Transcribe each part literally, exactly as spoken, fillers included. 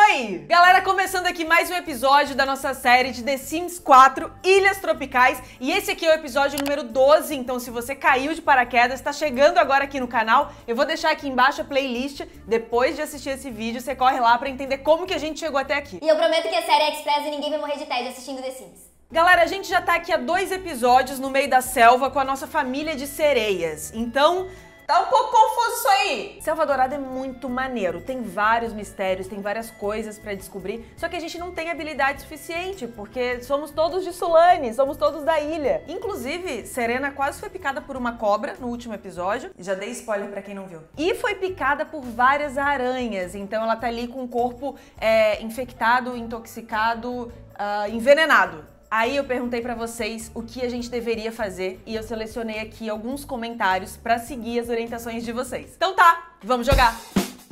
Oi! Galera, começando aqui mais um episódio da nossa série de The Sims quatro Ilhas Tropicais. E esse aqui é o episódio número doze, então se você caiu de paraquedas, está chegando agora aqui no canal, eu vou deixar aqui embaixo a playlist. Depois de assistir esse vídeo, você corre lá pra entender como que a gente chegou até aqui. E eu prometo que a série é express e ninguém vai morrer de tédio assistindo The Sims. Galera, a gente já tá aqui há dois episódios no meio da selva com a nossa família de sereias. Então, tá um pouco confuso isso aí. Selva Dourada é muito maneiro, tem vários mistérios, tem várias coisas pra descobrir, só que a gente não tem habilidade suficiente, porque somos todos de Sulane, somos todos da ilha. Inclusive, Serena quase foi picada por uma cobra no último episódio, já dei spoiler pra quem não viu. E foi picada por várias aranhas, então ela tá ali com o corpo é, infectado, intoxicado, uh, envenenado. Aí eu perguntei pra vocês o que a gente deveria fazer e eu selecionei aqui alguns comentários pra seguir as orientações de vocês. Então tá, vamos jogar!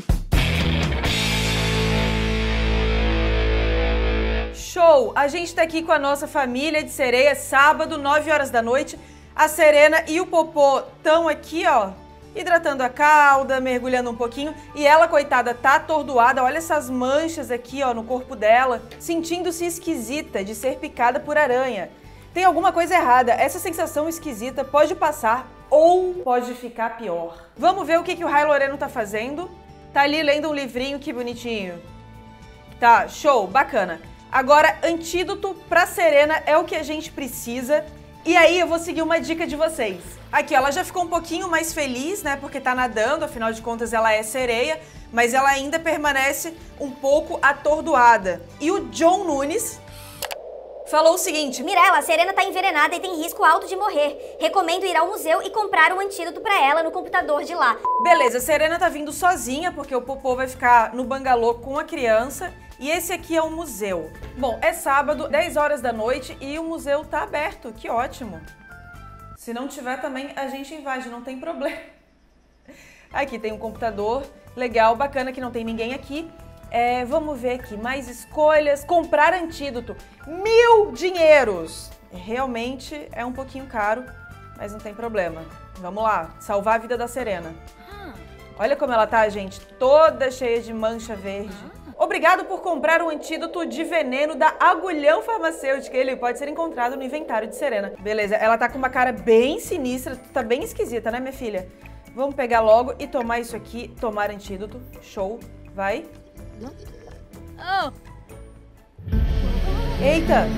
Show! A gente tá aqui com a nossa família de sereia, sábado, nove horas da noite. A Serena e o Popô estão aqui, ó, hidratando a cauda, mergulhando um pouquinho. E ela, coitada, tá atordoada. Olha essas manchas aqui, ó, no corpo dela. Sentindo-se esquisita de ser picada por aranha. Tem alguma coisa errada. Essa sensação esquisita pode passar ou pode ficar pior. Vamos ver o que, que o Rai Loreno tá fazendo. Tá ali lendo um livrinho, que bonitinho. Tá, show, bacana. Agora, antídoto pra Serena é o que a gente precisa. E aí eu vou seguir uma dica de vocês. Aqui, ela já ficou um pouquinho mais feliz, né, porque tá nadando, afinal de contas ela é sereia, mas ela ainda permanece um pouco atordoada. E o John Nunes falou o seguinte: Mirella, a Serena tá envenenada e tem risco alto de morrer. Recomendo ir ao museu e comprar um antídoto pra ela no computador de lá. Beleza, a Serena tá vindo sozinha, porque o Popô vai ficar no bangalô com a criança. E esse aqui é o museu. Bom, é sábado, dez horas da noite e o museu tá aberto. Que ótimo. Se não tiver também, a gente invade, não tem problema. Aqui tem um computador, legal, bacana que não tem ninguém aqui. É, vamos ver aqui, mais escolhas. Comprar antídoto, mil dinheiros. Realmente é um pouquinho caro, mas não tem problema. Vamos lá, salvar a vida da Serena. Olha como ela tá, gente, toda cheia de mancha verde. Obrigado por comprar um antídoto de veneno da Agulhão Farmacêutica. Ele pode ser encontrado no inventário de Serena. Beleza, ela tá com uma cara bem sinistra, tá bem esquisita, né, minha filha? Vamos pegar logo e tomar isso aqui, tomar antídoto. Show, vai. Oh. Eita!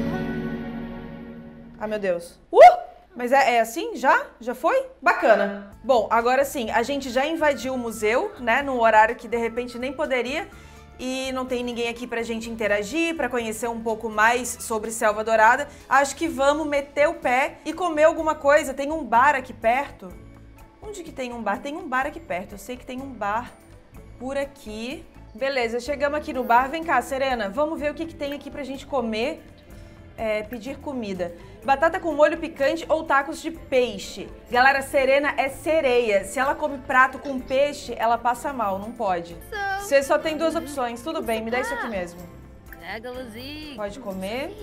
Ah, meu Deus. Uh! Mas é, é assim? Já? Já foi? Bacana. Bom, agora sim, a gente já invadiu o museu, né, num horário que de repente nem poderia. E não tem ninguém aqui pra gente interagir, pra conhecer um pouco mais sobre Selva Dourada. Acho que vamos meter o pé e comer alguma coisa. Tem um bar aqui perto. Onde que tem um bar? Tem um bar aqui perto. Eu sei que tem um bar por aqui. Beleza, chegamos aqui no bar. Vem cá, Serena, vamos ver o que, que tem aqui pra gente comer. É, pedir comida. Batata com molho picante ou tacos de peixe. Galera, Serena é sereia. Se ela come prato com peixe, ela passa mal, não pode. Você só tem duas opções. Tudo bem, me dá isso aqui mesmo. Pode comer.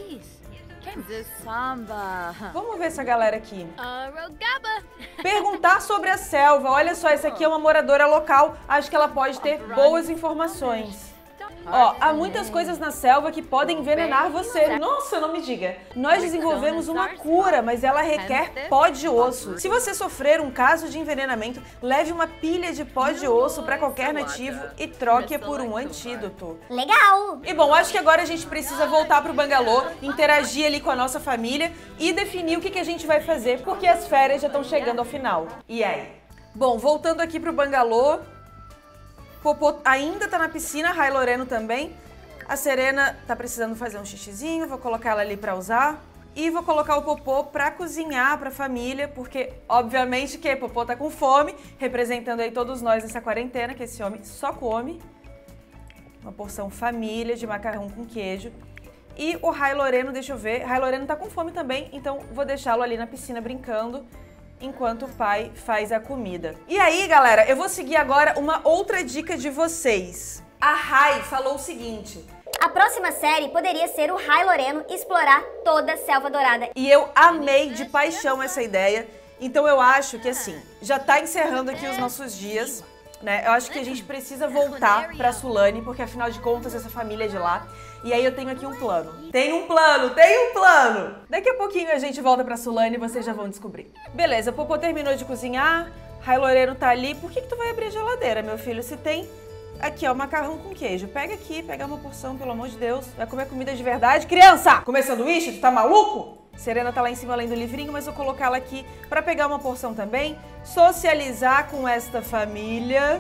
Vamos ver essa galera aqui. Perguntar sobre a selva. Olha só, essa aqui é uma moradora local. Acho que ela pode ter boas informações. Ó, há muitas coisas na selva que podem envenenar você. Nossa, não me diga. Nós desenvolvemos uma cura, mas ela requer pó de osso. Se você sofrer um caso de envenenamento, leve uma pilha de pó de osso para qualquer nativo e troque-a por um antídoto. Legal! E bom, acho que agora a gente precisa voltar pro bangalô, interagir ali com a nossa família e definir o que, que a gente vai fazer, porque as férias já estão chegando ao final. E aí? Bom, voltando aqui pro bangalô, Popô ainda tá na piscina, Rai Loreno também. A Serena tá precisando fazer um xixizinho, vou colocar ela ali pra usar. E vou colocar o Popô pra cozinhar pra família, porque obviamente que Popô tá com fome, representando aí todos nós nessa quarentena, que esse homem só come. Uma porção família de macarrão com queijo. E o Rai Loreno, deixa eu ver, Rai Loreno tá com fome também, então vou deixá-lo ali na piscina brincando, enquanto o pai faz a comida. E aí, galera, eu vou seguir agora uma outra dica de vocês. A Rai falou o seguinte: a próxima série poderia ser o Rai Loreno explorar toda a Selva Dourada. E eu amei de paixão essa ideia. Então eu acho que assim, já tá encerrando aqui os nossos dias. né? Eu acho que a gente precisa voltar pra Sulane, porque afinal de contas essa família é de lá. E aí eu tenho aqui um plano. Tem um plano, tem um plano! Daqui a pouquinho a gente volta pra Sulane e vocês já vão descobrir. Beleza, o Popô terminou de cozinhar, Railoreiro tá ali. Por que que tu vai abrir a geladeira, meu filho? Se tem... Aqui, ó, macarrão com queijo. Pega aqui, pega uma porção, pelo amor de Deus. Vai comer comida de verdade. Criança! Comer sanduíche? Tu tá maluco? Serena tá lá em cima lendo o livrinho, mas eu vou colocá-la aqui pra pegar uma porção também. Socializar com esta família.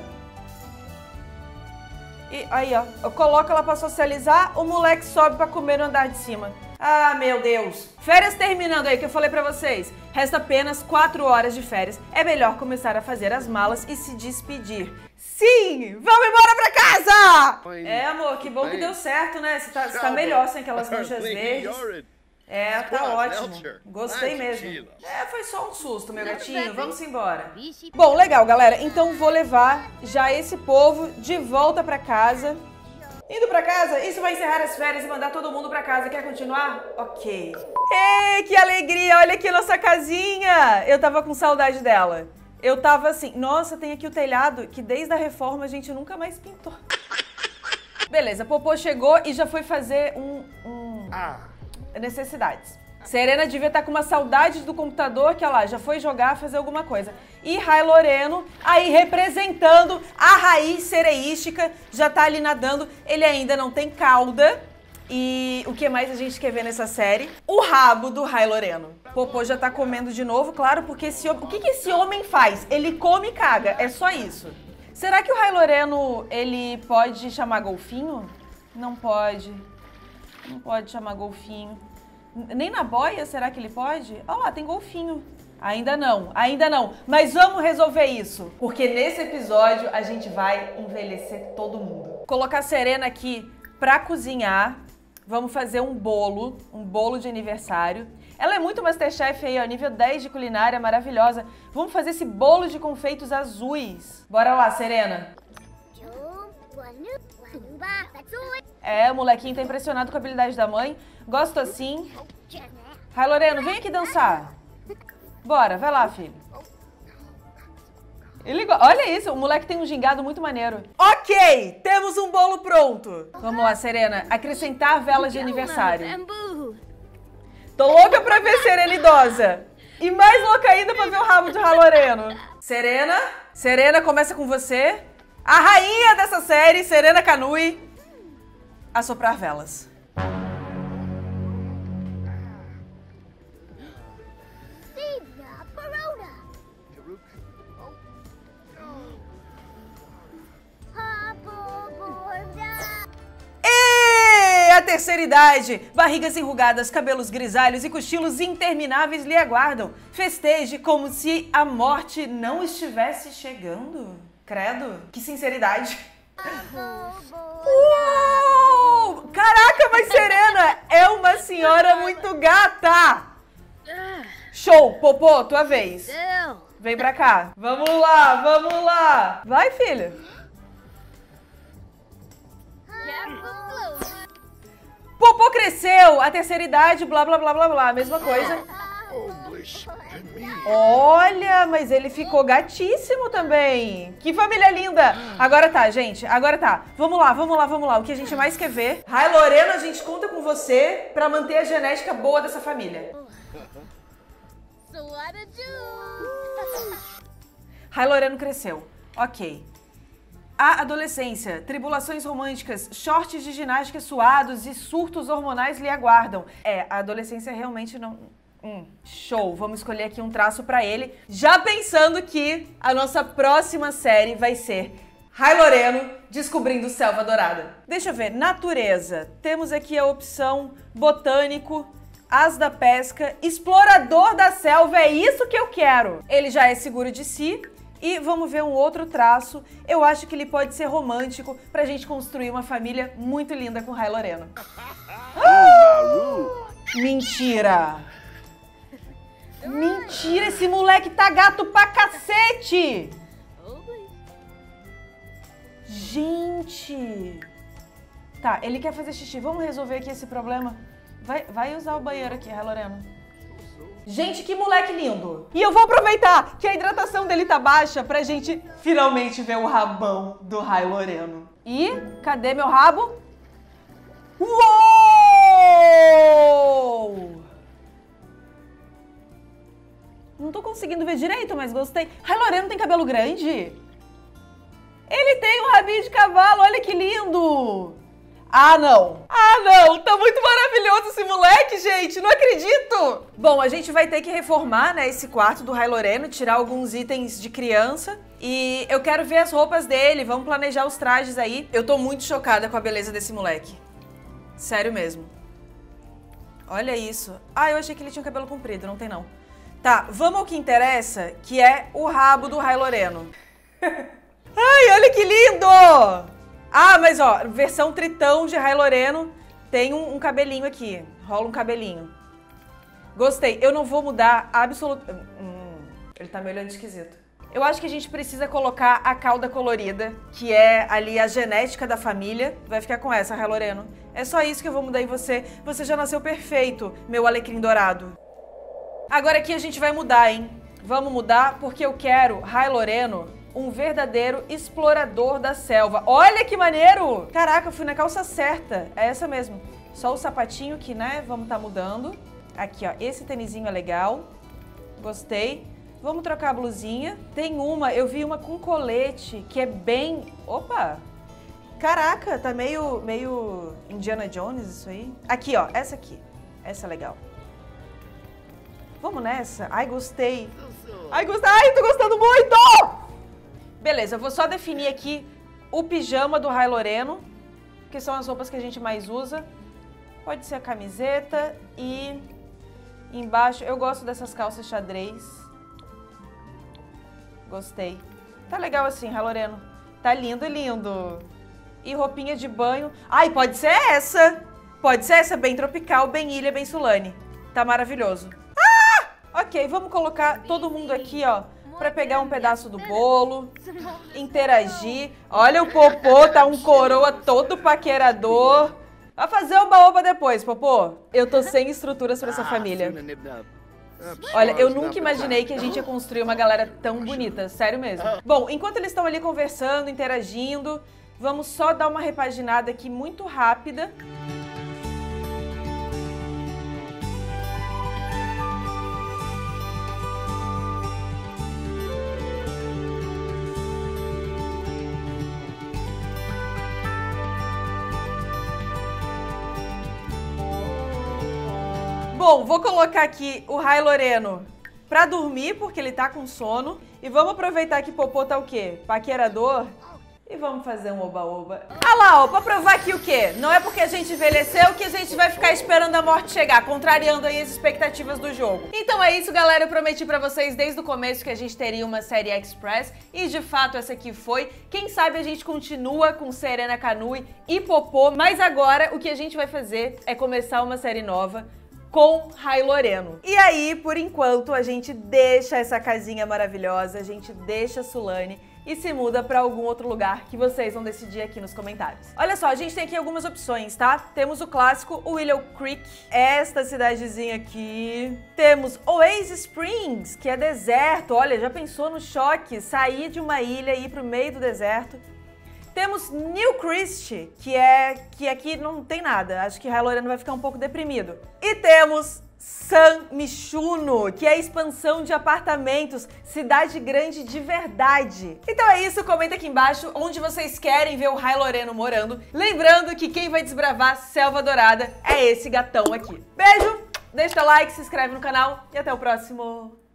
E aí, ó, eu coloco ela pra socializar, o moleque sobe pra comer no andar de cima. Ah, meu Deus. Férias terminando aí, que eu falei pra vocês. Resta apenas quatro horas de férias. É melhor começar a fazer as malas e se despedir. Sim! Vamos embora pra casa! Oi. É, amor, que bom que deu certo, né? Você tá, você tá melhor sem aquelas manchas verdes. É, tá ótimo. Gostei mesmo. É, foi só um susto, meu gatinho. Vamos embora. Bom, legal, galera. Então vou levar já esse povo de volta pra casa. Indo pra casa, isso vai encerrar as férias e mandar todo mundo pra casa. Quer continuar? Ok. Ei, que alegria! Olha aqui a nossa casinha! Eu tava com saudade dela. Eu tava assim, nossa, tem aqui o telhado que desde a reforma a gente nunca mais pintou. Beleza, Popô chegou e já foi fazer um... um... necessidades. Serena devia estar com uma saudade do computador, que, olha lá, já foi jogar, fazer alguma coisa. E Railoreno, aí representando a raiz sereística, já tá ali nadando. Ele ainda não tem cauda. E o que mais a gente quer ver nessa série? O rabo do Railoreno. Popô já tá comendo de novo, claro, porque esse homem... O que que esse homem faz? Ele come e caga, é só isso. Será que o Railoreno, ele pode chamar golfinho? Não pode. Não pode chamar golfinho. Nem na boia, será que ele pode? Olha lá, tem golfinho. Ainda não, ainda não. Mas vamos resolver isso. Porque nesse episódio a gente vai envelhecer todo mundo. Colocar a Serena aqui pra cozinhar. Vamos fazer um bolo, um bolo de aniversário. Ela é muito Masterchef aí, ó, nível dez de culinária, maravilhosa. Vamos fazer esse bolo de confeitos azuis. Bora lá, Serena. É, o molequinho tá impressionado com a habilidade da mãe. Gosto assim. Railoreno, vem aqui dançar. Bora, vai lá, filho. Ele... Olha isso, o moleque tem um gingado muito maneiro. Ok, temos um bolo pronto. Vamos lá, Serena, acrescentar velas de aniversário. Tô louca pra ver Serena idosa. E mais louca ainda pra ver o rabo de Railoreno. Serena, Serena, começa com você. A rainha dessa série, Serena Kanui, a soprar velas. E a terceira idade, barrigas enrugadas, cabelos grisalhos e cochilos intermináveis lhe aguardam. Festeje como se a morte não estivesse chegando. Credo, que sinceridade. Uou! Caraca, mas Serena é uma senhora muito gata. Show, Popô, tua vez. Vem pra cá. Vamos lá, vamos lá. Vai, filha. Popô cresceu, a terceira idade, blá, blá, blá, blá, blá. Mesma coisa. Olha, mas ele ficou gatíssimo também. Que família linda. Agora tá, gente, agora tá. Vamos lá, vamos lá, vamos lá. O que a gente mais quer ver. Railoreno, a gente conta com você pra manter a genética boa dessa família. Railoreno cresceu. Ok. A adolescência, tribulações românticas, shorts de ginástica suados e surtos hormonais lhe aguardam. É, a adolescência realmente não... Hum, show, vamos escolher aqui um traço pra ele, já pensando que a nossa próxima série vai ser Railoreno descobrindo Selva Dourada. Deixa eu ver, natureza. Temos aqui a opção botânico, as da pesca, explorador da selva, é isso que eu quero. Ele já é seguro de si. E vamos ver um outro traço. Eu acho que ele pode ser romântico pra gente construir uma família muito linda com Railoreno. Ah! Mentira! Mentira, esse moleque tá gato pra cacete! Gente! Tá, ele quer fazer xixi. Vamos resolver aqui esse problema. Vai, vai usar o banheiro aqui, Railoreno. Gente, que moleque lindo. E eu vou aproveitar que a hidratação dele tá baixa pra gente finalmente ver o rabão do Rai Loreno. E cadê meu rabo? Uou! Não tô conseguindo ver direito, mas gostei. Rai Loreno tem cabelo grande? Ele tem um rabinho de cavalo, olha que lindo! Ah, não! Ah, não! Tá muito maravilhoso esse moleque, gente! Não acredito! Bom, a gente vai ter que reformar, né, esse quarto do Rai Loreno, tirar alguns itens de criança. E eu quero ver as roupas dele, vamos planejar os trajes aí. Eu tô muito chocada com a beleza desse moleque. Sério mesmo. Olha isso. Ah, eu achei que ele tinha um cabelo comprido, não tem não. Tá, vamos ao que interessa, que é o rabo do Rai Loreno. Ai, olha que lindo! Ah, mas ó, versão tritão de Rai Loreno tem um, um cabelinho aqui. Rola um cabelinho. Gostei. Eu não vou mudar absolutamente... Hum, ele tá me olhando esquisito. Eu acho que a gente precisa colocar a cauda colorida, que é ali a genética da família. Vai ficar com essa, Rai Loreno. É só isso que eu vou mudar em você. Você já nasceu perfeito, meu alecrim dourado. Agora aqui a gente vai mudar, hein? Vamos mudar porque eu quero Rai Loreno um verdadeiro explorador da selva. Olha que maneiro! Caraca, eu fui na calça certa. É essa mesmo. Só o sapatinho que, né, vamos tá mudando. Aqui, ó, esse tênisinho é legal. Gostei. Vamos trocar a blusinha. Tem uma, eu vi uma com colete, que é bem... Opa! Caraca, tá meio, meio Indiana Jones isso aí. Aqui, ó, essa aqui. Essa é legal. Vamos nessa? Ai, gostei. Ai, gostei. Ai, tô gostando muito! Beleza, eu vou só definir aqui o pijama do Rai Loreno, que são as roupas que a gente mais usa. Pode ser a camiseta e embaixo, eu gosto dessas calças xadrez. Gostei. Tá legal assim, Rai Loreno. Tá lindo, lindo. E roupinha de banho. Ai, pode ser essa. Pode ser essa, bem tropical, bem ilha, bem Sulane. Tá maravilhoso. Ah! Ok, vamos colocar todo mundo aqui, ó, pra pegar um pedaço do bolo, interagir. Olha o Popô, tá um coroa todo paquerador. Vai fazer o baoba depois, Popô. Eu tô sem estruturas pra essa família. Olha, eu nunca imaginei que a gente ia construir uma galera tão bonita, sério mesmo. Bom, enquanto eles estão ali conversando, interagindo, vamos só dar uma repaginada aqui muito rápida. Bom, vou colocar aqui o Rai Loreno pra dormir, porque ele tá com sono. E vamos aproveitar que Popô tá o quê? Paquerador. E vamos fazer um oba-oba. Ah lá, ó, pra provar que o quê? Não é porque a gente envelheceu que a gente vai ficar esperando a morte chegar, contrariando aí as expectativas do jogo. Então é isso, galera. Eu prometi pra vocês desde o começo que a gente teria uma série Express. E de fato essa aqui foi. Quem sabe a gente continua com Serena Kanui e Popô. Mas agora o que a gente vai fazer é começar uma série nova com Rai Loreno. E aí, por enquanto, a gente deixa essa casinha maravilhosa, a gente deixa a Sulane e se muda pra algum outro lugar que vocês vão decidir aqui nos comentários. Olha só, a gente tem aqui algumas opções, tá? Temos o clássico Willow Creek, esta cidadezinha aqui. Temos Oasis Springs, que é deserto. Olha, já pensou no choque? Sair de uma ilha e ir pro meio do deserto. Temos New Christie, que é que aqui não tem nada. Acho que Rai Loreno vai ficar um pouco deprimido. E temos San Myshuno, que é a expansão de apartamentos, cidade grande de verdade. Então é isso, comenta aqui embaixo onde vocês querem ver o Rai Loreno morando. Lembrando que quem vai desbravar Selva Dourada é esse gatão aqui. Beijo, deixa o like, se inscreve no canal e até o próximo.